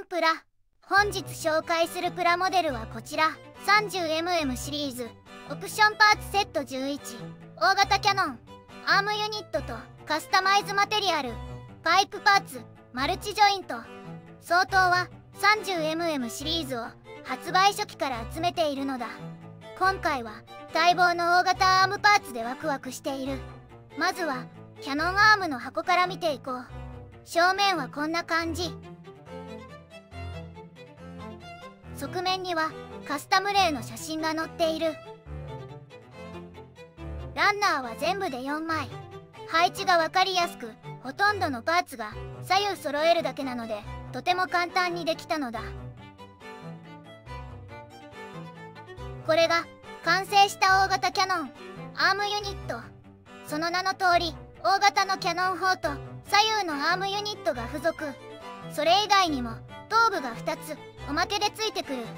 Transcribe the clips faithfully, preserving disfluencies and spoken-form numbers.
ンプラ。本日紹介するプラモデルはこちら さんじゅうエムエム シリーズオプションパーツセットじゅういち、大型キャノンアームユニットとカスタマイズマテリアルパイプパーツマルチジョイント。相当は さんじゅうエムエム シリーズを発売初期から集めているのだ。今回は待望の大型アームパーツでワクワクしている。まずはキャノンアームの箱から見ていこう。正面はこんな感じ。側面にはカスタム例の写真が載っている。ランナーは全部でよんまい。配置が分かりやすく、ほとんどのパーツが左右揃えるだけなのでとても簡単にできたのだ。これが完成した大型キャノンアームユニット。その名の通り大型のキャノン砲と左右のアームユニットが付属。それ以外にも頭部がふたつおまけでついてくる。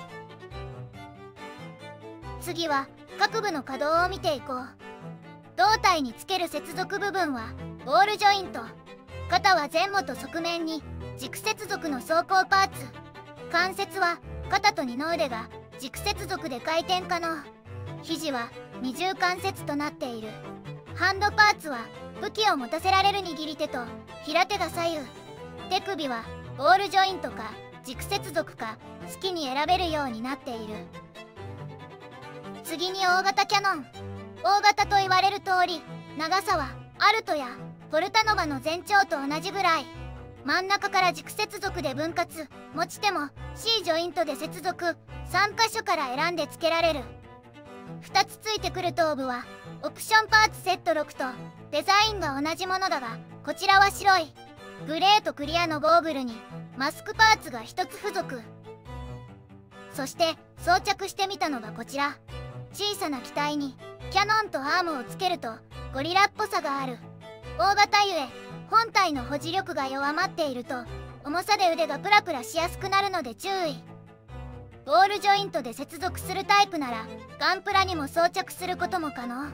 次は各部の可動を見ていこう。胴体につける接続部分はボールジョイント。肩は前後と側面に軸接続の走行パーツ。関節は肩と二の腕が軸接続で回転可能。肘は二重関節となっている。ハンドパーツは武器を持たせられる握り手と平手が左右。手首はボールジョイントか軸接続か好きに選べるようになっている。次に大型キャノン。大型と言われる通り長さはアルトやポルタノバの全長と同じぐらい。真ん中から軸接続で分割、持ち手も C ジョイントで接続。さん箇所から選んで付けられる。ふたつついてくる頭部はオプションパーツセットろくとデザインが同じものだが、こちらは白い。グレーとクリアのゴーグルにマスクパーツがひとつ付属。そして装着してみたのがこちら。小さな機体にキャノンとアームをつけるとゴリラっぽさがある。大型ゆえ本体の保持力が弱まっていると重さで腕がプラプラしやすくなるので注意。ボールジョイントで接続するタイプならガンプラにも装着することも可能。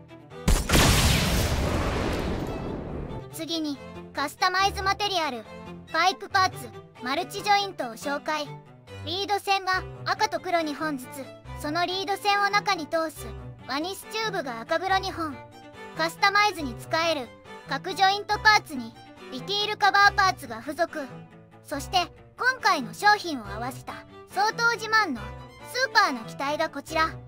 次にカスタマイズマテリアルパイプパーツマルチジョイントを紹介。リード線が赤と黒にほんずつ、そのリード線を中に通すワニスチューブが赤黒にほん。カスタマイズに使える各ジョイントパーツにディティールカバーパーツが付属。そして今回の商品を合わせた相当自慢のスーパーな機体がこちら。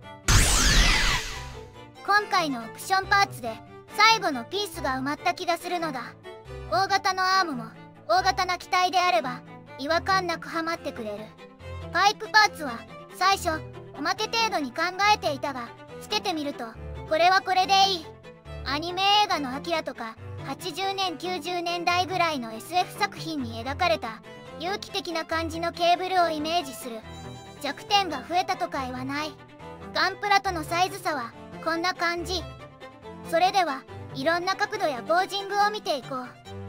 今回のオプションパーツで最後のピースが埋まった気がするのだ。大型のアームも大型な機体であれば違和感なくはまってくれる。パイプパーツは最初おまけ程度に考えていたが、つけてみるとこれはこれでいい。アニメ映画のアキラとかはちじゅうねんきゅうじゅうねんだいぐらいの エスエフ 作品に描かれた有機的な感じのケーブルをイメージする。弱点が増えたとか言わない。ガンプラとのサイズ差はこんな感じ。それではいろんな角度やポージングを見ていこう。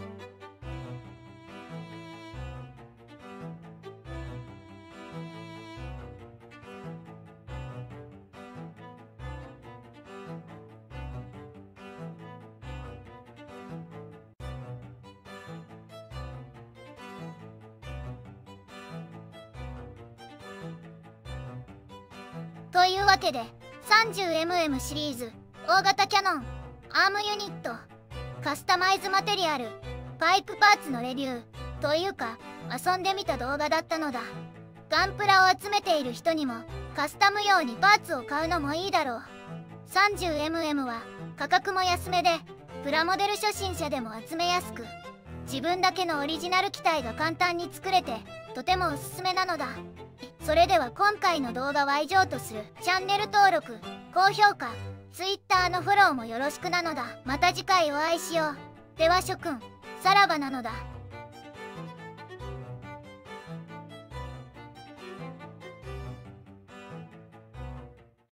というわけで さんじゅうエムエム シリーズ大型キャノンアームユニットカスタマイズマテリアルパイプパーツのレビューというか遊んでみた動画だったのだ。ガンプラを集めている人にもカスタム用にパーツを買うのもいいだろう。 さんじゅうエムエム は価格も安めでプラモデル初心者でも集めやすく、自分だけのオリジナル機体が簡単に作れてとてもおすすめなのだ。それでは今回の動画は以上とする。チャンネル登録高評価 Twitter のフォローもよろしくなのだ。また次回お会いしよう。では諸君さらばなのだ。